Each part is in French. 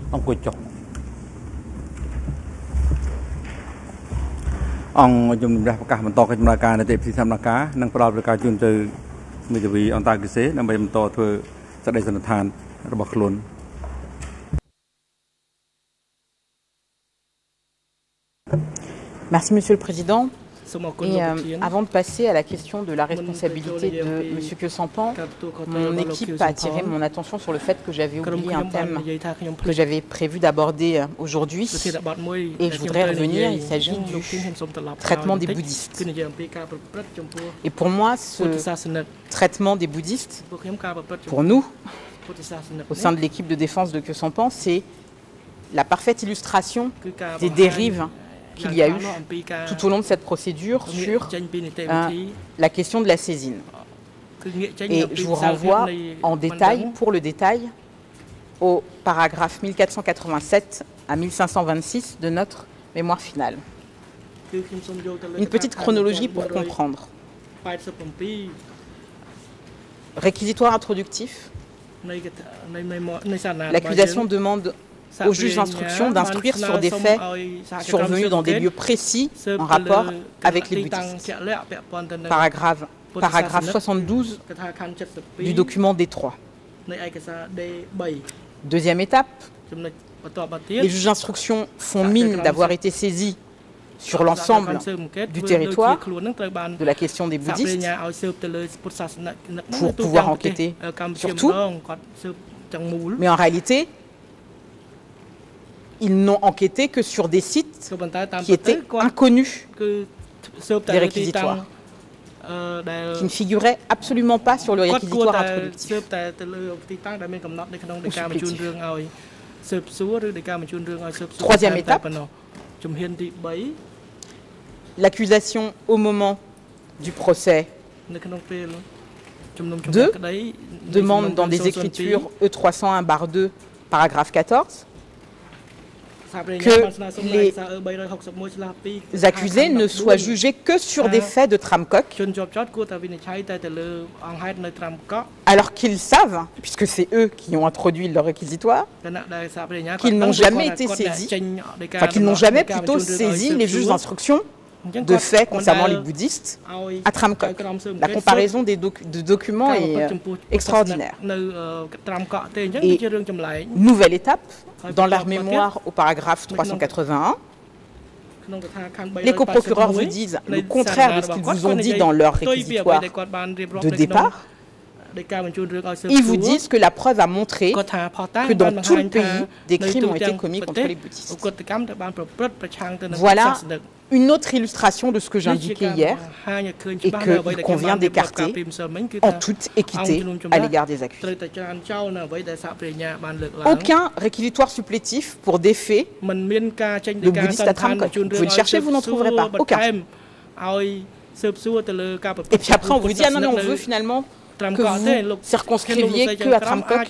អង្គុយចុះអង្គជំនុំរះប្រកាសបន្តកិច្ចដំណើរការនីតិវិធីសម្ដែងការនិងផ្ដល់ប្រកាសជូនទៅមេធាវីអន្តរកិសេដើម្បីបន្តធ្វើសេចក្តីសន្និដ្ឋានរបស់ខ្លួន Merci Monsieur le Président. Et avant de passer à la question de la responsabilité de M. Kesampan, mon équipe a attiré mon attention sur le fait que j'avais oublié un thème que j'avais prévu d'aborder aujourd'hui. Et je voudrais revenir, il s'agit du traitement des bouddhistes. Et pour moi, ce traitement des bouddhistes, pour nous, au sein de l'équipe de défense de Kesampan, c'est la parfaite illustration des dérives qu'il y a eu tout au long de cette procédure sur la question de la saisine. Et je vous renvoie en détail, pour le détail, au paragraphe 1487 à 1526 de notre mémoire finale. Une petite chronologie pour comprendre. Réquisitoire introductif. L'accusation demande au juge d'instruction d'instruire sur des faits survenus dans des lieux précis en rapport avec les bouddhistes. Paragraphe 72 du document D3. Deuxième étape, les juges d'instruction font mine d'avoir été saisis sur l'ensemble du territoire de la question des bouddhistes pour pouvoir enquêter sur tout, mais en réalité, ils n'ont enquêté que sur des sites qui étaient inconnus des réquisitoires, qui ne figuraient absolument pas sur le réquisitoire introductif ou supplétif. Troisième étape, l'accusation au moment du procès 2 demande dans des écritures E301/2, paragraphe 14, que les accusés ne soient jugés que sur des faits de Tramcock, alors qu'ils savent, puisque c'est eux qui ont introduit leur réquisitoire, qu'ils n'ont jamais été saisis, enfin qu'ils n'ont jamais plutôt saisi les juges d'instruction de faits concernant les bouddhistes à Tramcock. La comparaison des documents est extraordinaire. Et nouvelle étape, dans leur mémoire au paragraphe 381, les coprocureurs vous disent le contraire de ce qu'ils vous ont dit dans leur réquisitoire de départ. Ils vous disent que la preuve a montré que dans tout le pays, des crimes ont été commis contre les bouddhistes. Voilà une autre illustration de ce que j'indiquais hier et qu'il convient d'écarter en toute équité à l'égard des accusés. Aucun réquisitoire supplétif pour des faits de bouddhistes à Tramcock. Vous pouvez le chercher, vous n'en trouverez pas. Aucun. Et puis après, on vous dit, ah non, mais on veut finalement que vous circonscriviez que à Tramcock,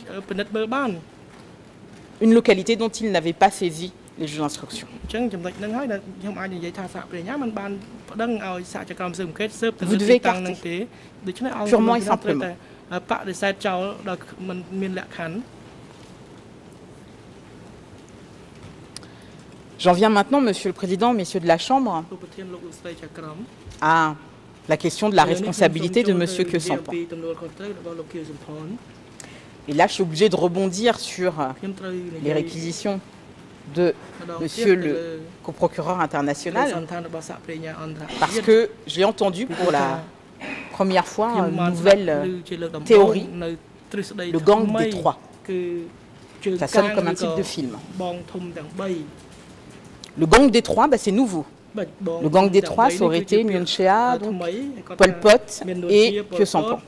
une localité dont ils n'avaient pas saisi les juges d'instruction. Vous devez écarter, purement et simplement. J'en viens maintenant, Monsieur le Président, Messieurs de la Chambre, à la question de la responsabilité de Monsieur Kesampan. Et là, je suis obligé de rebondir sur les réquisitions de Monsieur le coprocureur international, parce que j'ai entendu pour la première fois une nouvelle théorie, le gang des trois. Ça sonne comme un titre de film. Le gang des trois, c'est nouveau. Le gang des trois, ça aurait été Nguyen Chea, Pol Pot et Kesampan.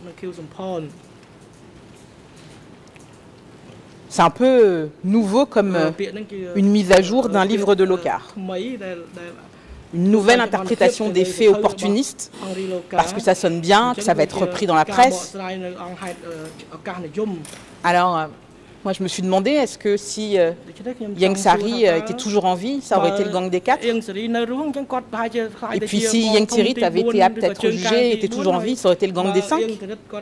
C'est un peu nouveau comme une mise à jour d'un livre de Locard. Une nouvelle interprétation des faits opportunistes, parce que ça sonne bien, que ça va être repris dans la presse. Alors, moi je me suis demandé, est-ce que si Ieng Sary était toujours en vie, ça aurait été le gang des quatre? Et puis si Ieng Thirith avait été apte à être jugé, était toujours en vie, ça aurait été le gang des 5?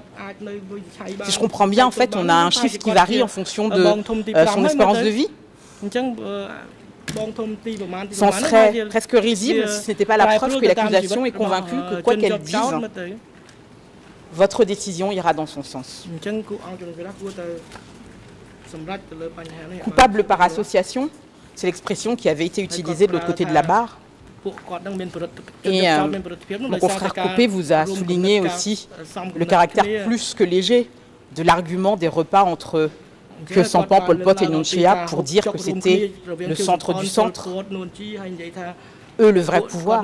Si je comprends bien, en fait, on a un chiffre qui varie en fonction de son espérance de vie. Son frère, presque risible, si ce n'était pas la preuve que l'accusation est convaincue que quoi qu'elle dise, votre décision ira dans son sens. Coupable par association, c'est l'expression qui avait été utilisée de l'autre côté de la barre. Et mon confrère Coupé vous a souligné aussi le caractère plus que léger de l'argument des repas entre Khieu Samphan, Pol Pot et Nuon Chea pour dire que c'était le centre du centre, eux le vrai pouvoir.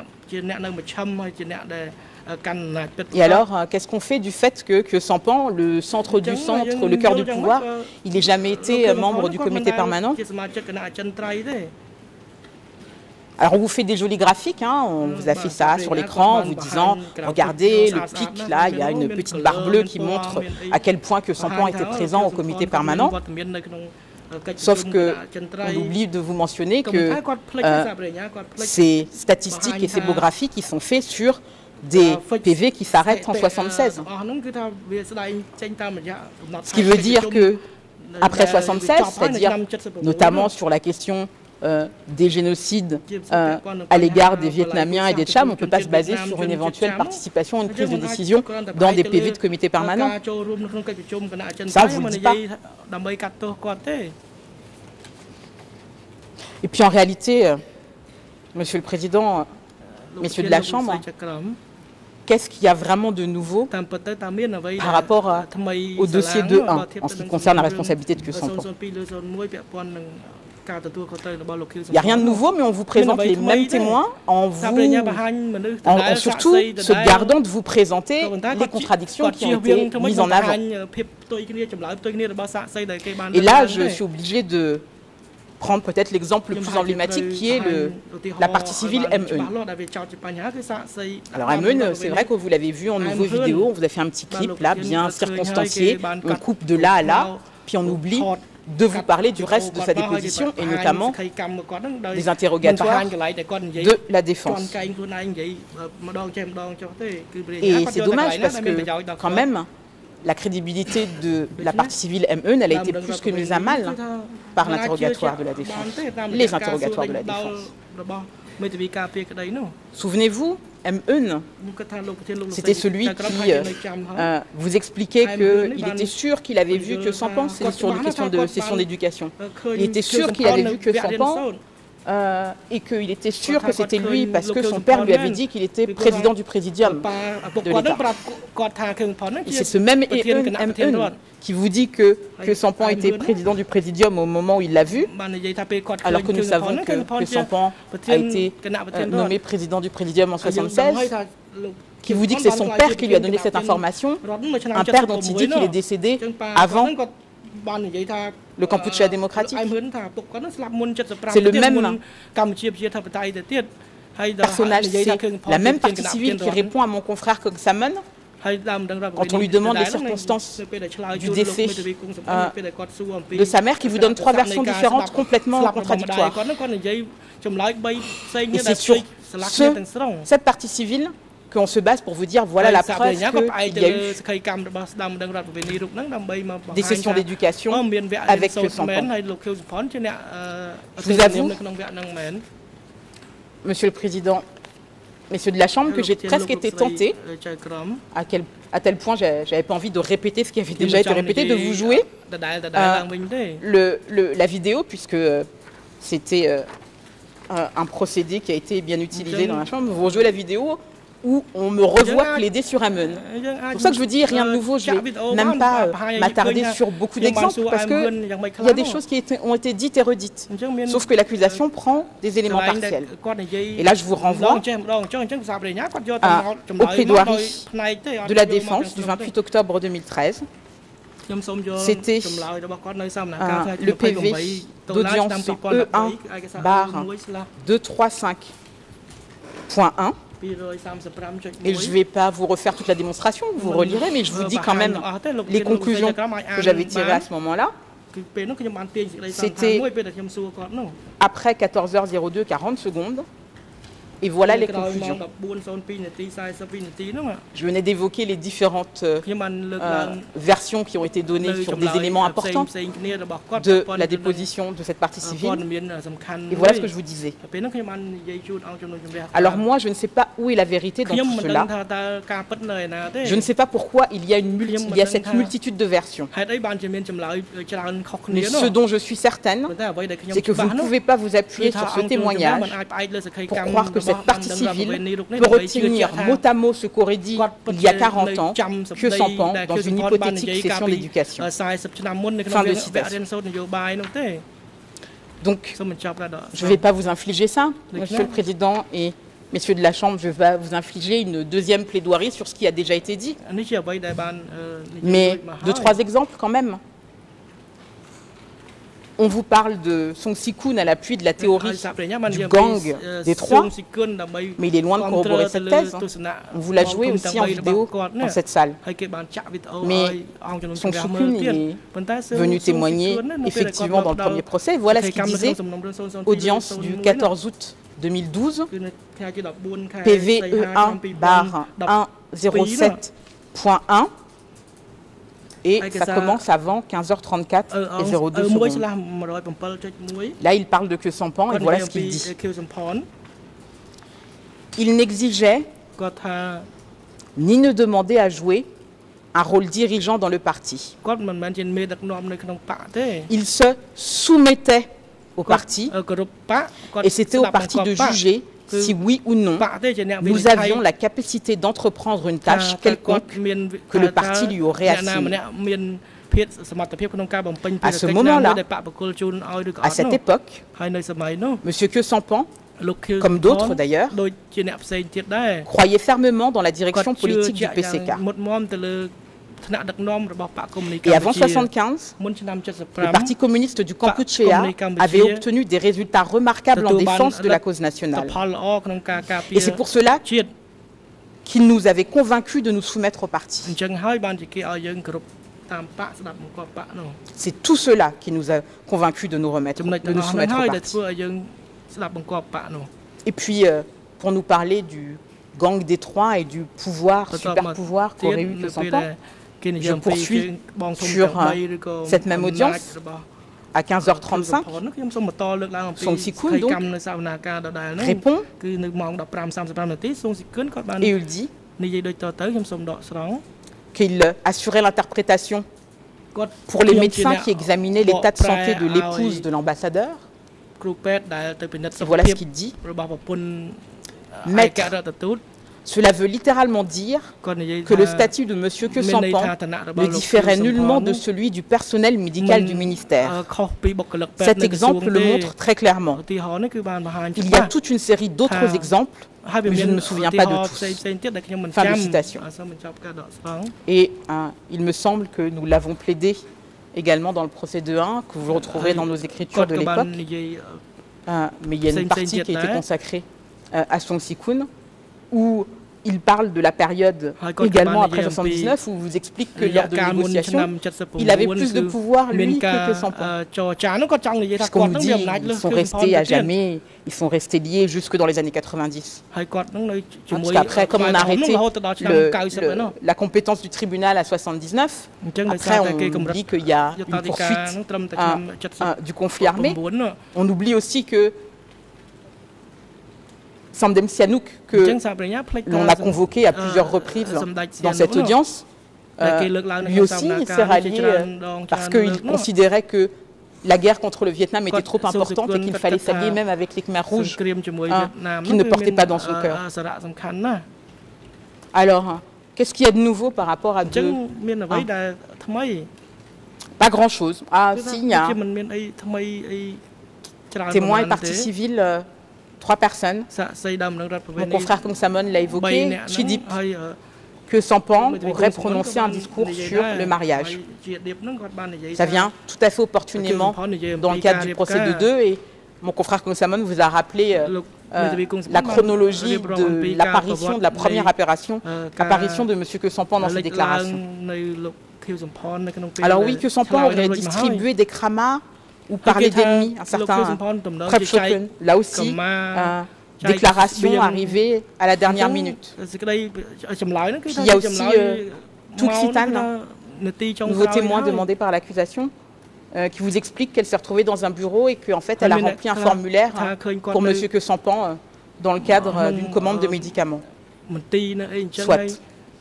Et alors, qu'est-ce qu'on fait du fait que Khieu Samphan, le centre du centre, le cœur du pouvoir, il n'ait jamais été membre du comité permanent? Alors on vous fait des jolis graphiques, hein, on vous a fait ça sur l'écran en vous disant « Regardez, le pic, là, il y a une petite barre bleue qui montre à quel point Khieu Samphan était présent au comité permanent. » Sauf qu'on oublie de vous mentionner que ces statistiques et ces beaux graphiques ils sont faits sur des PV qui s'arrêtent en 1976. Ce qui veut dire que après 1976, c'est-à-dire notamment sur la question des génocides à l'égard des Vietnamiens et des Tchams, on ne peut pas se baser sur une éventuelle participation à une prise de décision dans des PV de comité permanent. Ça, je ne vous le dis pas. Et puis en réalité, Monsieur le Président, Messieurs de la Chambre, qu'est-ce qu'il y a vraiment de nouveau par rapport au dossier 2.1 en ce qui concerne la responsabilité de Khieu Samphan? Il n'y a rien de nouveau, mais on vous présente les mêmes témoins en surtout se gardant de vous présenter les contradictions qui ont été mises en avant. Et là, je suis obligé de prendre peut-être l'exemple le plus emblématique qui est la partie civile M1. Alors M1, c'est vrai que vous l'avez vu en nouveau vidéo, on vous a fait un petit clip là, bien circonstancié, on coupe de là à là, puis on oublie de vous parler du reste de sa déposition et notamment des interrogatoires de la défense. Et c'est dommage parce que quand même, la crédibilité de la partie civile M1, elle a été plus que mise à mal par l'interrogatoire de la défense, les interrogatoires de la défense. Souvenez-vous, M1, c'était celui qui vous expliquait qu'il était sûr qu'il avait vu Khieu Samphan, c'est sur une question de session d'éducation. Il était sûr qu'il avait vu Khieu Samphan et qu'il était sûr que c'était lui parce que son père lui avait dit qu'il était président du présidium de l'État. Et c'est ce même M1 qui vous dit que Khieu Samphan était président du présidium au moment où il l'a vu, alors que nous savons que Khieu Samphan a été nommé président du présidium en 1976, qui vous dit que c'est son père qui lui a donné cette information, un père dont il dit qu'il est décédé avant le Kampuchea démocratique. C'est le même personnage, c'est la même partie civile qui répond à mon confrère Kong Samon quand on lui demande les circonstances du décès de sa mère, qui vous donne trois versions différentes complètement contradictoires. Et c'est sur cette partie civile qu'on se base pour vous dire voilà la preuve qu'il y a eu des sessions d'éducation avec Khieu Samphan. Je vous avoue, Monsieur le Président, Messieurs de la Chambre, que j'ai presque été tentée, à tel point j'avais pas envie de répéter ce qui avait déjà été répété, de vous jouer la vidéo, puisque c'était un procédé qui a été bien utilisé dans la Chambre. Vous rejouez la vidéo où on me revoit plaider sur M1. C'est pour ça que je vous dis rien de nouveau, je ne vais même pas m'attarder sur beaucoup d'exemples, parce qu'il y a des choses qui ont été dites et redites, sauf que l'accusation prend des éléments partiels. Et là, je vous renvoie au plaidoirie de la défense du 28 octobre 2013. C'était le PV d'audience E1/235.1. Et je ne vais pas vous refaire toute la démonstration, vous relirez, mais je vous dis quand même les conclusions que j'avais tirées à ce moment-là. C'était après 14h02, 40 secondes. Et voilà les conclusions. Je venais d'évoquer les différentes versions qui ont été données sur des éléments importants de la déposition de cette partie civile. Et voilà ce que je vous disais. Alors moi, je ne sais pas où est la vérité dans tout cela. Je ne sais pas pourquoi il y a cette multitude de versions. Mais ce dont je suis certaine, c'est que vous ne pouvez pas vous appuyer sur ce témoignage pour croire que cette partie civile peut retenir mot à mot ce qu'aurait dit il y a 40 ans que Sampan dans une hypothétique session d'éducation. Fin de citation. Donc, je ne vais pas vous infliger ça, Monsieur le Président et Messieurs de la Chambre, je vais vous infliger une deuxième plaidoirie sur ce qui a déjà été dit. Mais 2-3 exemples quand même. On vous parle de Song Si-kun à l'appui de la théorie du gang des trois, mais il est loin de corroborer cette thèse. On vous l'a joué aussi en vidéo dans cette salle. Mais Song Si-kun est venu témoigner effectivement dans le premier procès. Voilà ce qu'il disait, audience du 14 août 2012, PVE1/107.1. Et ça commence avant 15h34 et 02 secondes. Là, il parle de Khieu Samphan et voilà ce qu'il dit. Il n'exigeait ni ne demandait à jouer un rôle dirigeant dans le parti. Il se soumettait au parti et c'était au parti de juger si oui ou non, nous avions la capacité d'entreprendre une tâche quelconque que le parti lui aurait assignée. À ce moment-là, à cette époque, M. Khieu Samphan, comme d'autres d'ailleurs, croyait fermement dans la direction politique du PCK. Et avant 1975, le Parti communiste du Kampuchea avait obtenu des résultats remarquables en défense de la cause nationale. Et c'est pour cela qu'il nous avait convaincus de nous soumettre au parti. C'est tout cela qui nous a convaincus de nous soumettre au parti. Et puis, pour nous parler du gang des trois et du pouvoir, super pouvoir qu'aurait eu Khieu Samphan, je poursuis sur cette même audience à 15h35. Song Si-kun donc répond et il dit qu'il assurait l'interprétation pour les médecins qui examinaient l'état de santé de l'épouse de l'ambassadeur. Voilà ce qu'il dit. Maître, cela veut littéralement dire que le statut de M. Khieu Samphan ne différait nullement de celui du personnel médical du ministère. Cet exemple le montre très clairement. Il y a toute une série d'autres exemples, mais je ne me souviens pas de tous. Fin de citation. Et il me semble que nous l'avons plaidé également dans le procès de 1, que vous retrouverez dans nos écritures de l'époque. Mais il y a une partie qui a été consacrée à Song Si-kun, où il parle de la période également après 1979, où il vous explique que lors de négociations, il avait plus de pouvoir, lui, que Khieu Samphan. Puisqu'on nous dit qu'ils sont restés à jamais, ils sont restés liés jusque dans les années 90. Parce qu'après, comme on a arrêté la compétence du tribunal à 79, après on oublie qu'il y a une poursuite du conflit armé. On oublie aussi que Samdem Sihanouk, que l'on a convoqué à plusieurs reprises dans cette audience, lui aussi il s'est rallié parce qu'il considérait que la guerre contre le Vietnam était trop importante et qu'il fallait s'allier même avec les Khmers rouges qu'il ne portait pas dans son cœur. Alors, qu'est-ce qu'il y a de nouveau par rapport à deux? Pas grand-chose. Ah, si, il y a témoin et partie civile. 3 personnes. Mon confrère Kong Samon l'a évoqué. Chidip, que Samphan aurait prononcé un discours sur le mariage. Ça vient tout à fait opportunément dans le cadre du procès de 2 et mon confrère Kong Samon vous a rappelé la chronologie de l'apparition, de la première apparition de M. Khieu Samphan dans ses déclarations. Alors oui, Khieu Samphan aurait distribué des kramas ou parler d'ennemis, un certain Prep Chokun. Là aussi, déclaration arrivée à la dernière minute. Puis il y a aussi Tuxitan, nouveau témoin demandé par l'accusation, qui vous explique qu'elle s'est retrouvée dans un bureau et qu'en fait elle a rempli un formulaire pour Monsieur Sampan dans le cadre d'une commande de médicaments. Soit.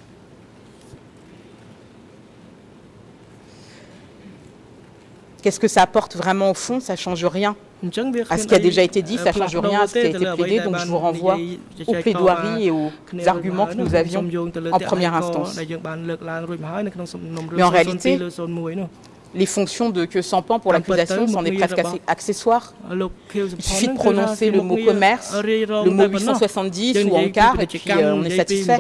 Qu'est-ce que ça apporte vraiment au fond? Ça ne change rien à ce qui a déjà été dit, ça ne change rien à ce qui a été plaidé, donc je vous renvoie aux plaidoiries et aux arguments que nous avions en première instance. Mais en réalité, les fonctions de Sampan pour l'accusation c'en est presque assez accessoire. Il suffit de prononcer le mot commerce, le mot 870 ou encart et puis on est satisfait.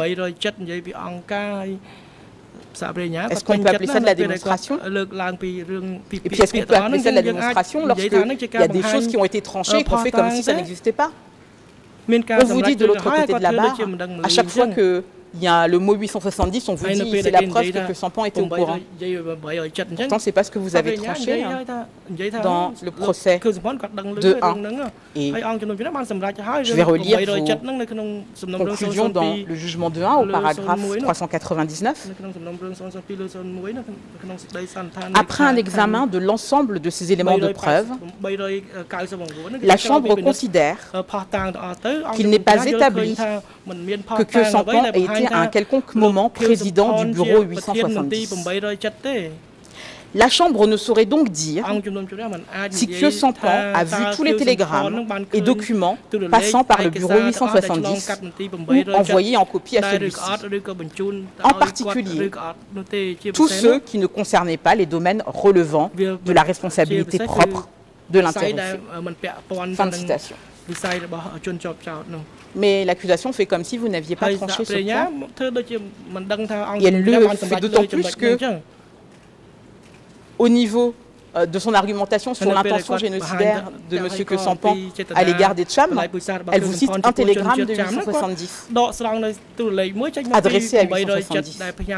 Est-ce qu'on peut appeler ça de la démonstration? Et puis est-ce qu'on peut appeler ça de la démonstration lorsqu'il y a des choses qui ont été tranchées et qu'on fait comme si ça n'existait pas? On vous dit de l'autre côté de la barre, à chaque fois qu'il y a le mot 870, on vous dit c'est la preuve que Sampan était au courant. Pourtant, ce n'est pas ce que vous avez tranché dans le procès de 1. Et je vais relire vos conclusions dans le jugement de 1 au paragraphe 399. Après un examen de l'ensemble de ces éléments de preuve, la Chambre considère qu'il n'est pas établi que Sampan ait été à un quelconque moment président du bureau 870. La Chambre ne saurait donc dire si Sampan a vu tous les télégrammes et documents passant par le bureau 870 ou envoyés en copie à celui-ci. En particulier, tous ceux qui ne concernaient pas les domaines relevant de la responsabilité propre de l'intéressé. Fin de citation. Mais l'accusation fait comme si vous n'aviez pas tranché ce point. Et elle le fait d'autant plus que, au niveau de son argumentation sur l'intention génocidaire de M. Sampan à l'égard des Tchams, elle vous cite un télégramme de 870, adressé à 870.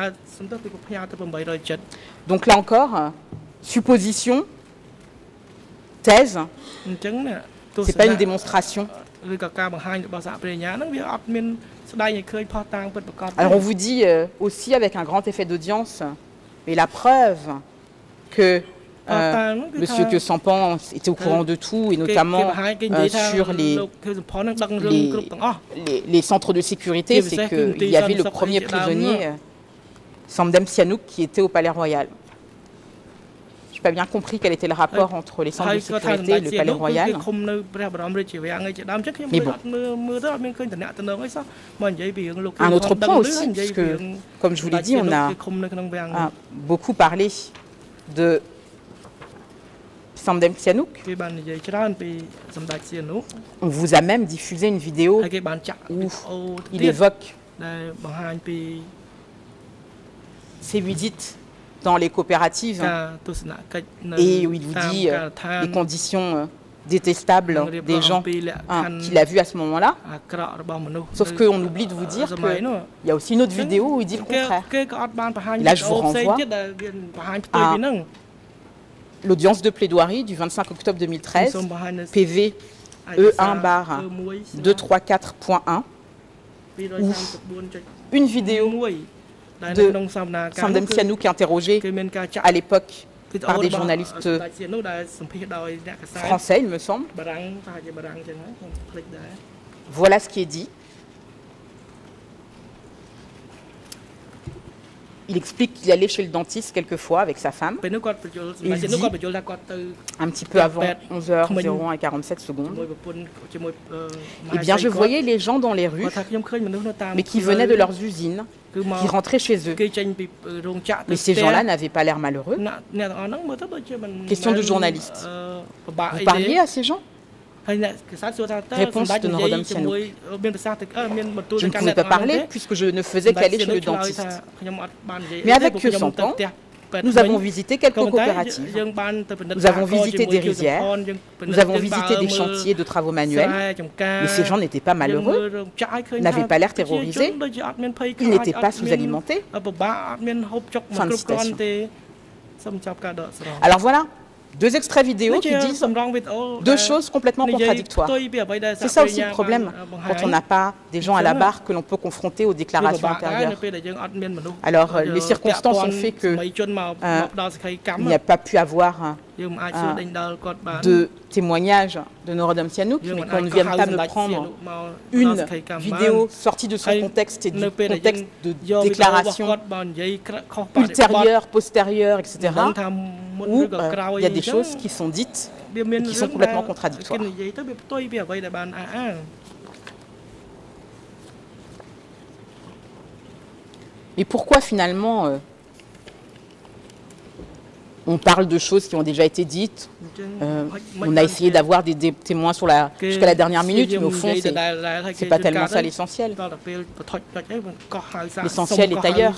Donc là encore, supposition, thèse, c'est pas une démonstration. Alors on vous dit aussi avec un grand effet d'audience, mais la preuve que Monsieur Sampan était au courant de tout, et notamment sur les centres de sécurité, c'est qu'il y avait le premier prisonnier, Samdem Sihanouk, qui était au Palais Royal. Je n'ai pas bien compris quel était le rapport entre les centres de sécurité et le Palais Royal. Mais bon. Un autre point aussi, puisque, comme je vous l'ai dit, on a beaucoup parlé de Samdem Sihanouk. On vous a même diffusé une vidéo où il évoque ses visites dans les coopératives et où il vous dit les conditions détestables des gens qu'il a vus à ce moment-là. Sauf qu'on oublie de vous dire qu'il y a aussi une autre vidéo où il dit le contraire. Et là, je vous renvoie à l'audience de plaidoirie du 25 octobre 2013, PV E1/234.1, où une vidéo de Samdem Sihanouk interrogé à l'époque par des journalistes français, il me semble. Voilà ce qui est dit. Il explique qu'il allait chez le dentiste quelquefois avec sa femme. Il dit, un petit peu avant 11h01 et 47 secondes, eh bien je voyais les gens dans les rues, mais qui venaient de leurs usines, qui rentraient chez eux. Mais ces gens-là n'avaient pas l'air malheureux. Question de journaliste. Vous parliez à ces gens? Réponse de Norodom Sihanouk. Je ne pouvais pas parler puisque je ne faisais qu'aller chez le dentiste. Mais avec Sampan, nous avons visité quelques coopératives. Nous avons visité des rizières. Nous avons visité des chantiers de travaux manuels. Mais ces gens n'étaient pas malheureux, n'avaient pas l'air terrorisés. Ils n'étaient pas sous-alimentés. Fin de citation. Alors voilà, 2 extraits vidéo qui disent 2 choses complètement contradictoires. C'est ça aussi le problème quand on n'a pas des gens à la barre que l'on peut confronter aux déclarations intérieures. Alors, les circonstances ont fait qu'il n'y a pas pu avoir de témoignages de Norodom Sihanouk, mais qu'on ne vienne pas me prendre une vidéo sortie de son contexte et du contexte de déclaration ultérieure, postérieure, etc., où il y a des choses qui sont dites et qui sont complètement contradictoires. Et pourquoi finalement on parle de choses qui ont déjà été dites. On a essayé d'avoir des témoins jusqu'à la dernière minute, mais au fond, c'est pas tellement ça l'essentiel. L'essentiel est ailleurs.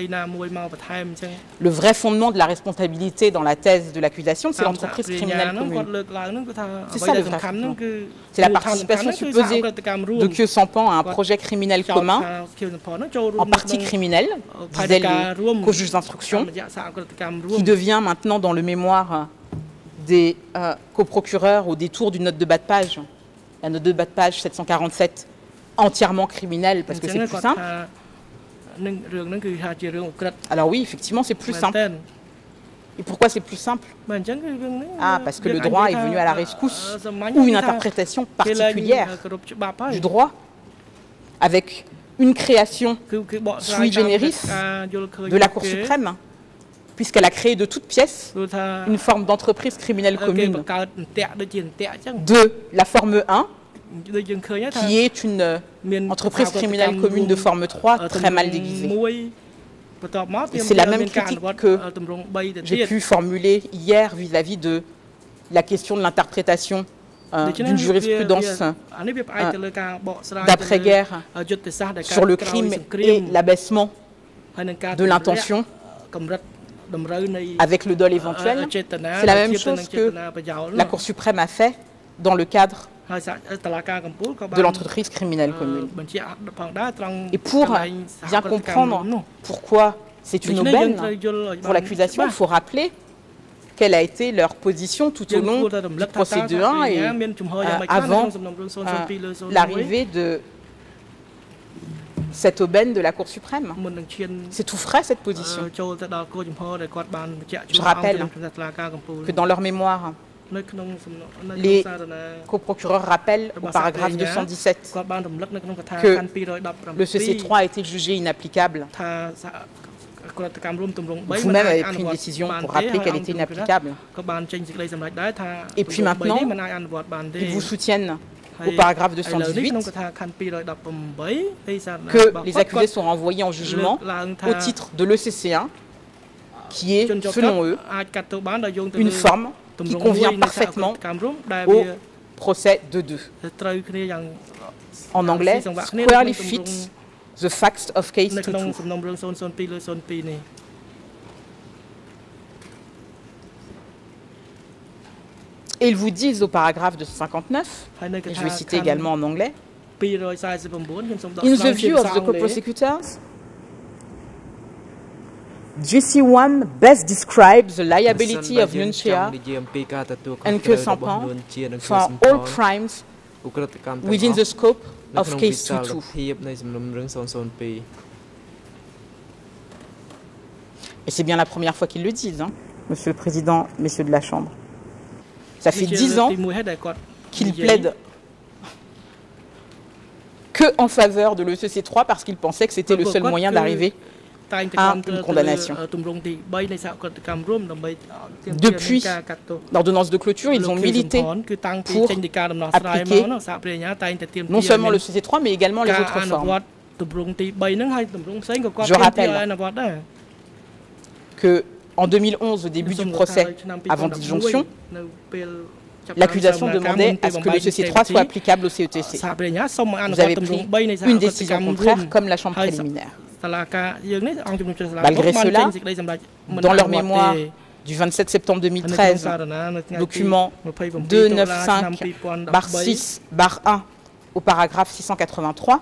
Le vrai fondement de la responsabilité dans la thèse de l'accusation, c'est l'entreprise criminelle commune. C'est ça le vrai fondement. C'est la participation supposée de Khieu Samphan à un projet criminel commun, en partie criminel, disaient les co-juges d'instruction, qui devient maintenant dans le mémoire des coprocureurs au détour d'une note de bas de page, la note de bas de page 747, entièrement criminelle parce que c'est plus simple. Alors oui, effectivement, c'est plus simple. Et pourquoi c'est plus simple? Ah, parce que le droit est venu à la rescousse, ou une interprétation particulière du droit, avec une création sui generis de la Cour suprême, puisqu'elle a créé de toutes pièces une forme d'entreprise criminelle commune de la forme 1, qui est une entreprise criminelle commune de forme 3, très mal déguisée. Et c'est la même critique que j'ai pu formuler hier vis-à-vis de la question de l'interprétation d'une jurisprudence d'après-guerre sur le crime et l'abaissement de l'intention avec le dol éventuel. C'est la même chose que la Cour suprême a fait dans le cadre de l'entreprise criminelle commune. Et pour bien comprendre pourquoi c'est une aubaine pour l'accusation, il faut rappeler quelle a été leur position tout au long du procédé 1 et avant l'arrivée de cette aubaine de la Cour suprême. C'est tout frais cette position. Je rappelle que dans leur mémoire, les coprocureurs rappellent au paragraphe 217 que le CC3 a été jugé inapplicable. Vous-même avez pris une décision pour rappeler qu'elle était inapplicable. Et puis maintenant, ils vous soutiennent au paragraphe 218 que les accusés sont renvoyés en jugement au titre de l'ECC1, qui est, selon eux, une forme qui convient parfaitement au procès de 2. En anglais, squarely fits the facts of case 2. Et ils vous disent au paragraphe 259, et je vais citer également en anglais, in the view of the co-prosecutors, GC1 best describes the liability of Nguyen Chia and Khieu Samphan for all crimes within the scope of case 22. Et c'est bien la première fois qu'ils le disent, hein, Monsieur le Président, Messieurs de la Chambre. Ça fait 10 ans qu'ils plaident que en faveur de l'ECC3 parce qu'ils pensaient que c'était le seul moyen d'arriver à une condamnation. Depuis l'ordonnance de clôture, ils ont milité pour appliquer non seulement le CC3, mais également les autres formes. Je rappelle qu'en 2011, au début du procès avant disjonction, l'accusation demandait à ce que le CC3 soit applicable au CETC. Vous avez pris une décision contraire comme la chambre préliminaire. Malgré cela, dans leur mémoire du 27 septembre 2013, document 295/6/1 au paragraphe 683,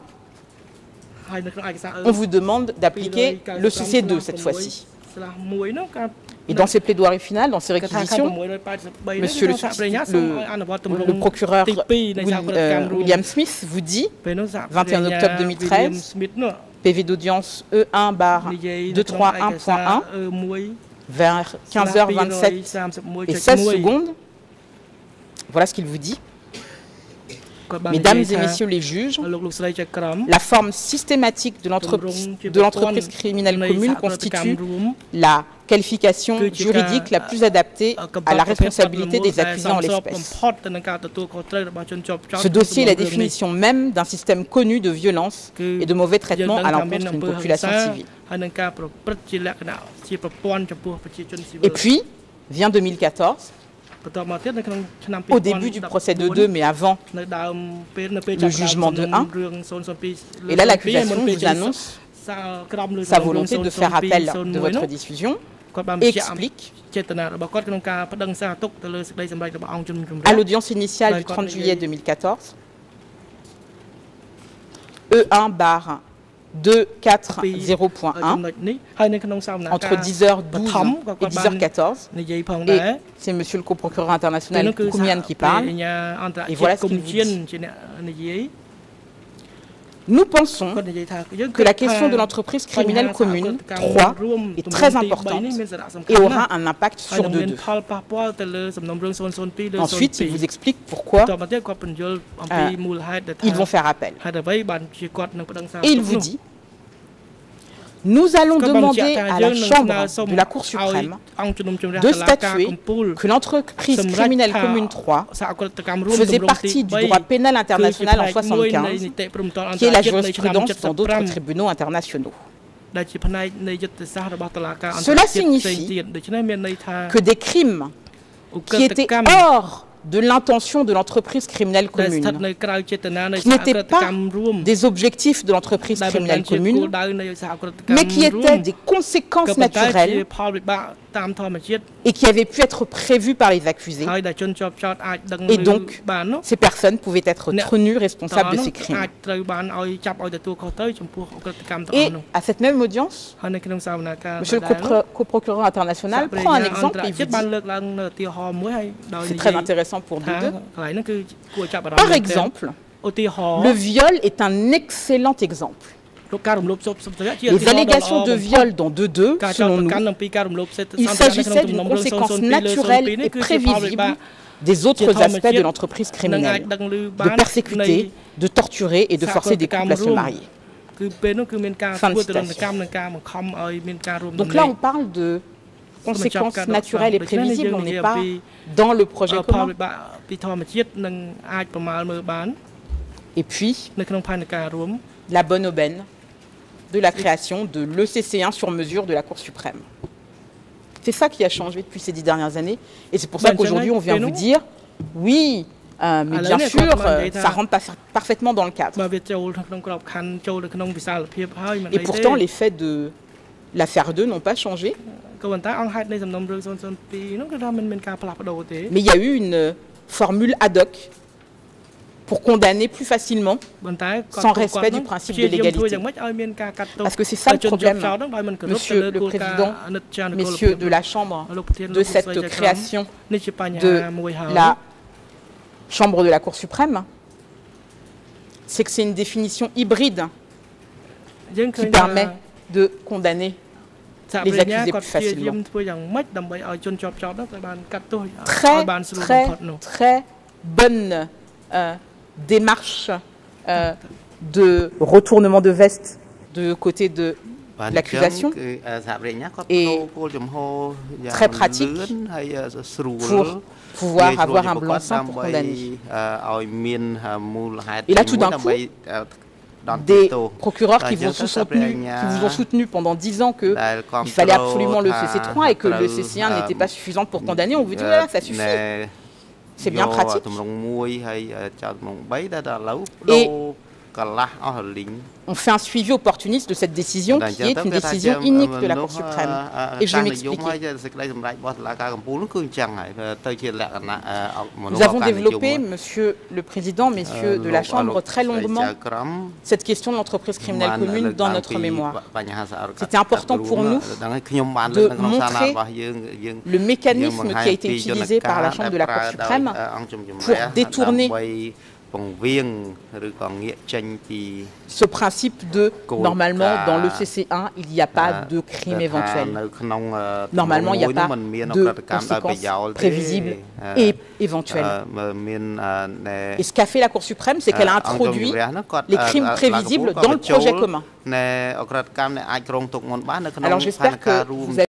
on vous demande d'appliquer le CC2 cette fois-ci. Et dans ses plaidoiries finales, dans ses réquisitions, Monsieur le procureur William Smith vous dit, 21 octobre 2013, PV d'audience E1/231.1, vers 15h27 et 16 secondes, voilà ce qu'il vous dit. Mesdames et messieurs les juges, la forme systématique de l'entreprise criminelle commune constitue la qualification juridique la plus adaptée à la responsabilité des accusés en l'espèce. Ce dossier est la définition même d'un système connu de violence et de mauvais traitement à l'encontre d'une population civile. Et puis, vient 2014, au début du procès de 2, mais avant le jugement de 1. Et là, l'accusation vous annonce sa volonté de faire appel de votre décision et explique à l'audience initiale du 30 juillet 2014, E1/240.1, entre 10h12 et 10h14, et c'est monsieur le coprocureur international Koumian qui parle, et voilà ce qu'il vous dit. Nous pensons que la question de l'entreprise criminelle commune 3 est très importante et aura un impact sur 2. Ensuite, il vous explique pourquoi ils vont faire appel. Et il vous dit, nous allons demander à la Chambre de la Cour suprême de statuer que l'entreprise criminelle commune 3 faisait partie du droit pénal international en 1975, qui est la jurisprudence dans d'autres tribunaux internationaux. Cela signifie que des crimes qui étaient hors de l'intention de l'entreprise criminelle commune, qui n'étaient pas des objectifs de l'entreprise criminelle commune, mais qui étaient des conséquences naturelles et qui avaient pu être prévues par les accusés. Et donc, ces personnes pouvaient être tenues responsables de ces crimes. Et à cette même audience, monsieur le coprocureur international prend un exemple et vous dit, c'est très intéressant pour nous deux. Par exemple, le viol est un excellent exemple. Les allégations de viol dans 2.2, selon nous, il s'agissait d'une conséquence naturelle et prévisible des autres aspects de l'entreprise criminelle, de persécuter, de torturer et de forcer des couples à se marier. Fin de citation. Donc là, on parle de conséquences naturelles et prévisibles, on n'est pas dans le projet commun. Et puis, la bonne aubaine de la création de l'ECC1 sur mesure de la Cour suprême. C'est ça qui a changé depuis ces 10 dernières années. Et c'est pour ça qu'aujourd'hui, on vient vous dire, oui, mais bien sûr, ça rentre pas parfaitement dans le cadre. Et pourtant, les faits de l'affaire 2 n'ont pas changé. Mais il y a eu une formule ad hoc pour condamner plus facilement, sans respect du principe de l'égalité. Parce que c'est ça le problème, monsieur le Président, messieurs de la Chambre, de cette création de la Chambre de la Cour suprême, c'est que c'est une définition hybride qui permet de condamner les accusés plus facilement. Très bonne démarche de retournement de veste de côté de l'accusation et très pratique pour pouvoir avoir un blanc-seing pour condamner. Et là, tout d'un coup, des procureurs qui vous ont soutenu pendant 10 ans qu'il fallait absolument le CC3 et que le CC1 n'était pas suffisant pour condamner, on vous dit voilà, ça suffit. C'est bien pratique. Et On fait un suivi opportuniste de cette décision qui est une décision inique de la Cour suprême. Et je vais m'expliquer. Nous avons développé, Monsieur le Président, Messieurs de la Chambre, très longuement cette question de l'entreprise criminelle commune dans notre mémoire. C'était important pour nous de montrer le mécanisme qui a été utilisé par la Chambre de la Cour suprême pour détourner ce principe de, normalement, dans le CC1, il n'y a pas de crime éventuel. Normalement, il n'y a pas de conséquences prévisibles et éventuelles. Et ce qu'a fait la Cour suprême, c'est qu'elle a introduit les crimes prévisibles dans le projet commun. Alors j'espère que vous avez